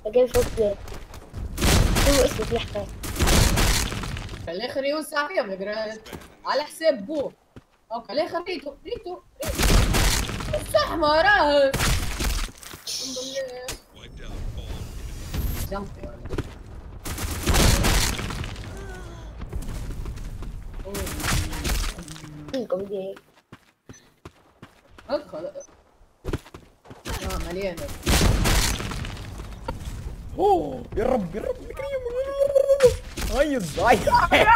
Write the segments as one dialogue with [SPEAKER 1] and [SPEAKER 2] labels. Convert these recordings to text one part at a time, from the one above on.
[SPEAKER 1] كيف فوق شو اسمك لحظة؟
[SPEAKER 2] خليه خليه يوسع فيها بقرا على حساب بوه. اوكي خليه خليته ريتو الزحمة راه جنبي
[SPEAKER 1] فيكم دي
[SPEAKER 2] ادخل مليانة.
[SPEAKER 3] اوه يا رب يا رب هايز هايز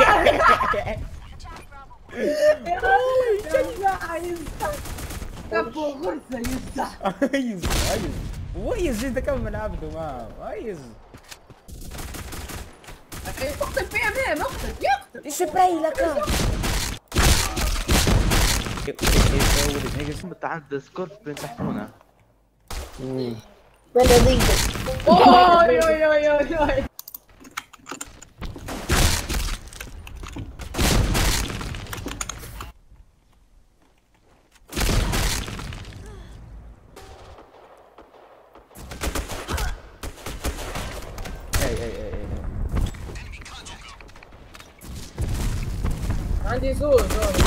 [SPEAKER 2] كبو غرفة يفتح
[SPEAKER 3] هايز هايز ويز انت كمل عبده ما هايز
[SPEAKER 2] اقتل فيها مين يقتل
[SPEAKER 3] ايش براي لك
[SPEAKER 4] انت عند سكورب بينسحبونا.
[SPEAKER 1] ولا ضيق
[SPEAKER 2] اوي اوي اوي اوي اوي عندي زور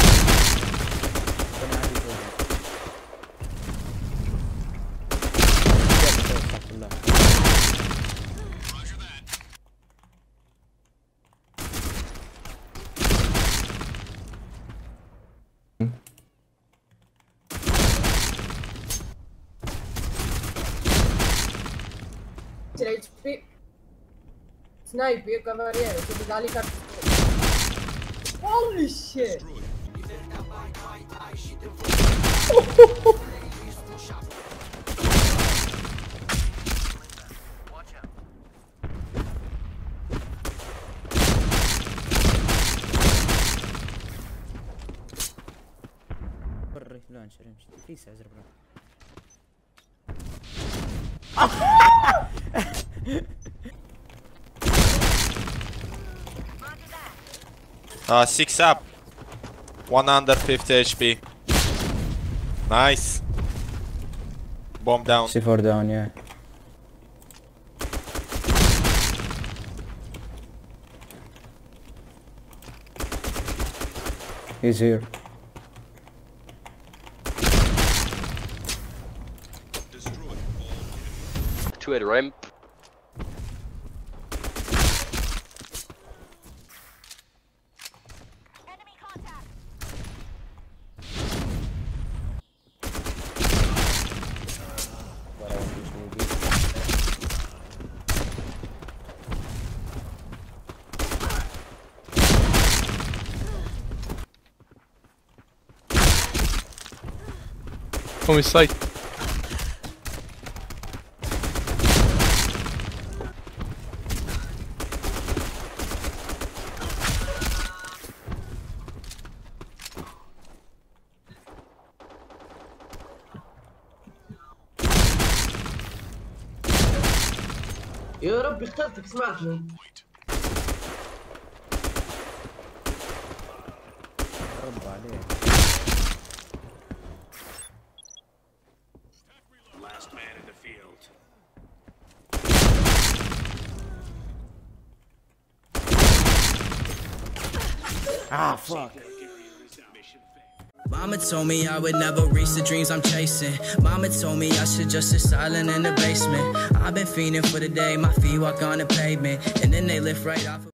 [SPEAKER 2] سنايبر كافارير شوف عليك. Holy shit!
[SPEAKER 3] بري لا انشر امشي في سعزر برا
[SPEAKER 5] 6 up. 150 HP. Nice. Bomb down.
[SPEAKER 3] C4 down, yeah. He's here.
[SPEAKER 6] Two at ramp.
[SPEAKER 7] On his side.
[SPEAKER 2] يا ربي اخترتك سمعتني.
[SPEAKER 3] رب عليك.
[SPEAKER 8] Last man in the field.
[SPEAKER 3] Ah, fuck.
[SPEAKER 9] Mama told me I would never reach the dreams I'm chasing. Mama told me I should just sit silent in the basement. I've been fiending for the day my feet walk on the pavement, and then they lift right off of